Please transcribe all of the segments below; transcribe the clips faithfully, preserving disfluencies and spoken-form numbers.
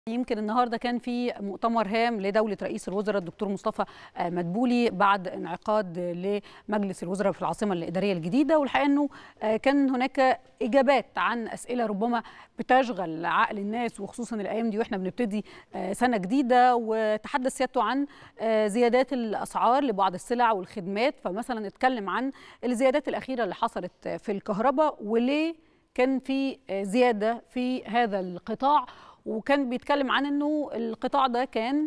يمكن النهارده كان في مؤتمر هام لدولة رئيس الوزراء الدكتور مصطفى مدبولي بعد انعقاد لمجلس الوزراء في العاصمة الإدارية الجديدة، والحقيقة أنه كان هناك إجابات عن أسئلة ربما بتشغل عقل الناس، وخصوصا الأيام دي وإحنا بنبتدي سنة جديدة. وتحدث سيادته عن زيادات الأسعار لبعض السلع والخدمات، فمثلا اتكلم عن الزيادات الأخيرة اللي حصلت في الكهرباء وليه كان في زيادة في هذا القطاع، وكان بيتكلم عن انه القطاع ده كان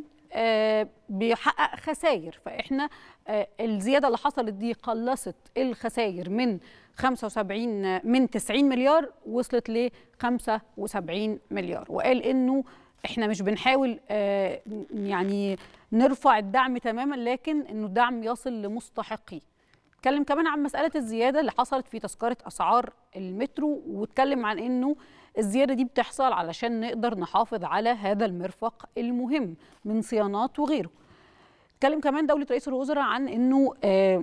بيحقق خسائر، فاحنا الزياده اللي حصلت دي قلصت الخسائر من خمسة وسبعين من تسعين مليار وصلت ل خمسة وسبعين مليار. وقال انه احنا مش بنحاول يعني نرفع الدعم تماما، لكن انه الدعم يصل لمستحقيه. اتكلم كمان عن مساله الزياده اللي حصلت في تذكره اسعار المترو، واتكلم عن انه الزيادة دي بتحصل علشان نقدر نحافظ على هذا المرفق المهم من صيانات وغيره. اتكلم كمان دولة رئيس الوزراء عن انه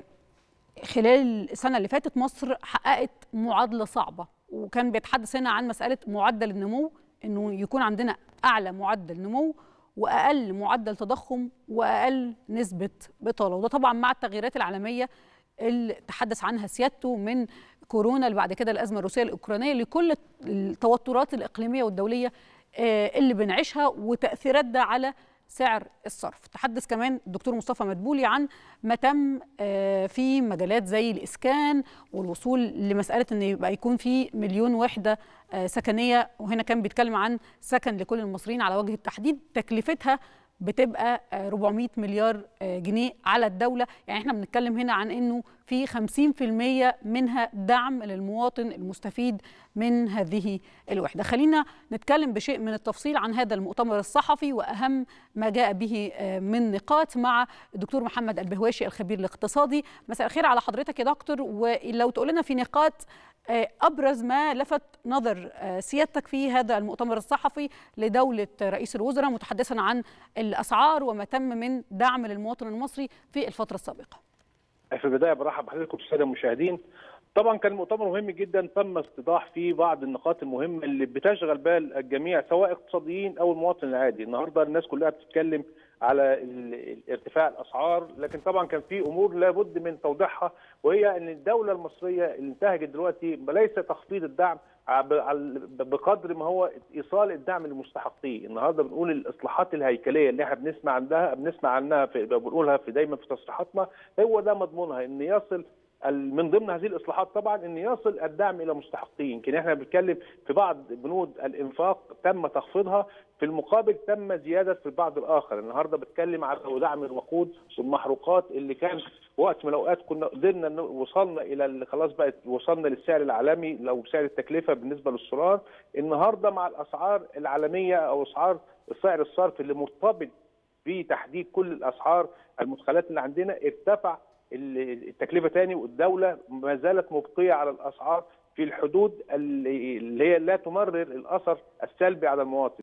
خلال السنة اللي فاتت مصر حققت معادلة صعبة، وكان بيتحدث هنا عن مسألة معدل النمو، انه يكون عندنا اعلى معدل نمو واقل معدل تضخم واقل نسبة بطالة، وده طبعا مع التغييرات العالمية اللي تحدث عنها سيادته من كورونا اللي بعد كده الأزمة الروسية الأوكرانية لكل التوترات الإقليمية والدولية اللي بنعيشها وتأثيرات ده على سعر الصرف. تحدث كمان الدكتور مصطفى مدبولي عن ما تم في مجالات زي الإسكان والوصول لمسألة أن يبقى يكون في مليون وحدة سكنية، وهنا كان بيتكلم عن سكن لكل المصريين على وجه التحديد، تكلفتها بتبقى أربعمائة مليار جنيه على الدولة. يعني احنا بنتكلم هنا عن انه في خمسين بالمئة منها دعم للمواطن المستفيد من هذه الوحدة. خلينا نتكلم بشيء من التفصيل عن هذا المؤتمر الصحفي وأهم ما جاء به من نقاط مع الدكتور محمد البهواشي الخبير الاقتصادي. مساء الخير على حضرتك يا دكتور، ولو تقول لنا في نقاط أبرز ما لفت نظر سيادتك في هذا المؤتمر الصحفي لدولة رئيس الوزراء متحدثا عن الأسعار وما تم من دعم للمواطن المصري في الفترة السابقة. في البداية برحب بحضرتك والسادة المشاهدين. طبعا كان مؤتمر مهم جدا، تم استيضاح فيه بعض النقاط المهمة اللي بتشغل بال الجميع سواء اقتصاديين أو المواطن العادي. النهارده الناس كلها بتتكلم على ارتفاع الاسعار، لكن طبعا كان في امور لابد من توضيحها، وهي ان الدوله المصريه اللي انتهجت دلوقتي ليس تخفيض بقدر ما هو ايصال الدعم للمستحقين. النهارده بنقول الاصلاحات الهيكليه اللي احنا بنسمع عنها بنسمع عنها في بنقولها في دايما في تصريحاتنا، هو ده مضمونها، ان يصل من ضمن هذه الاصلاحات طبعا ان يصل الدعم الى مستحقيه. يمكن احنا بنتكلم في بعض بنود الانفاق تم تخفيضها، في المقابل تم زياده في البعض الاخر. النهارده بتكلم على دعم الوقود والمحروقات اللي كان وقت من الاوقات كنا قدرنا وصلنا الى خلاص بقت وصلنا للسعر العالمي لو سعر التكلفه بالنسبه للسولار. النهارده مع الاسعار العالميه او اسعار سعر الصرف اللي مرتبط بتحديد كل الاسعار المدخلات اللي عندنا ارتفع التكلفه ثاني، والدوله ما زالت مبقيه على الاسعار في الحدود اللي هي لا تمرر الاثر السلبي على المواطن.